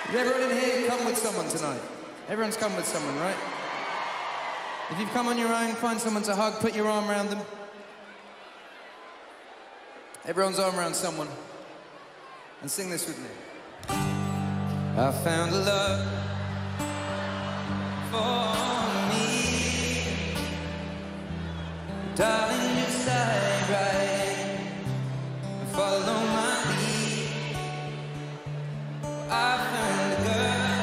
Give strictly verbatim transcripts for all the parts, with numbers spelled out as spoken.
Is everyone in here come with someone tonight? Everyone's come with someone, right? If you've come on your own, find someone to hug, put your arm around them. Everyone's arm around someone. And sing this with me. I found a love for me. Darling, just dive right and follow my lead. I found a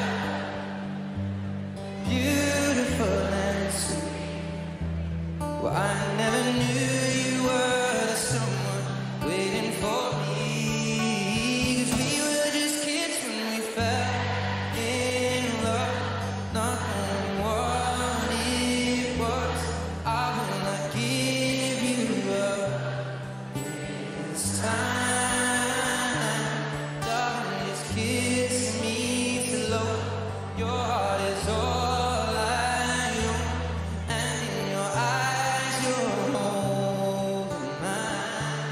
girl, beautiful and sweet. Well, I never knew you were the someone waiting for me. 'Cause we were just kids when we fell in love, not knowing what it was. I will not give you up this time. Darling, just kiss me slow. Your heart is all I own, and in your eyes you're holding mine.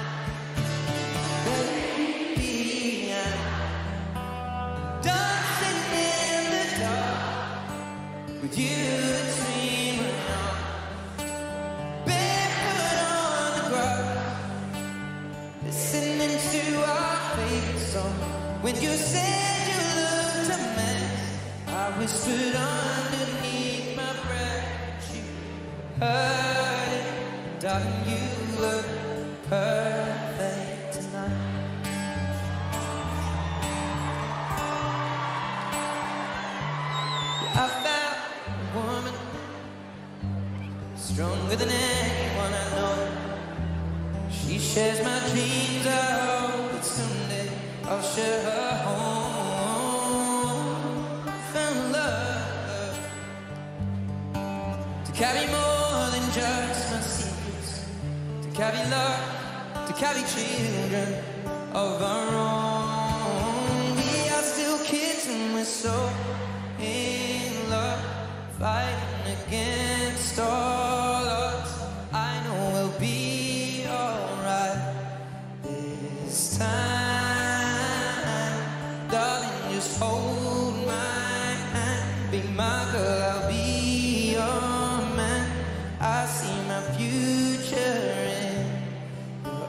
Baby, I'm dancing in the dark with you between my arms, barefoot on the grass, listening to our favorite song. When you said you looked a mess, I whispered underneath my breath. You heard it, darling, you look perfect tonight. Yeah, I found a woman stronger than anyone I know. She shares my dreams. I hope that someday I'll share her home. Found love to carry more than just my secrets, to carry love, to carry children of our own. We are still kids and we're so in love, fighting against all odds. I know we'll be alright this time. Darling, just hold my hand. Be my girl, I'll be your man. I see my future in your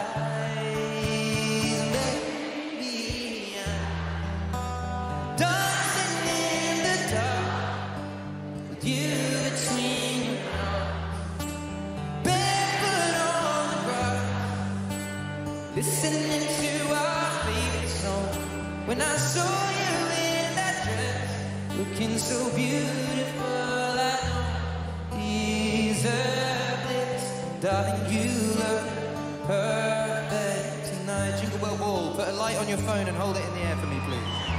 eyes. Baby, I'm dancing in the dark with you between your arms, barefoot on the grass, listening to our favorite song. When I saw you in that dress, looking so beautiful, I don't deserve this. Darling, you look perfect tonight. Jingle Bell Ball, put a light on your phone and hold it in the air for me, please.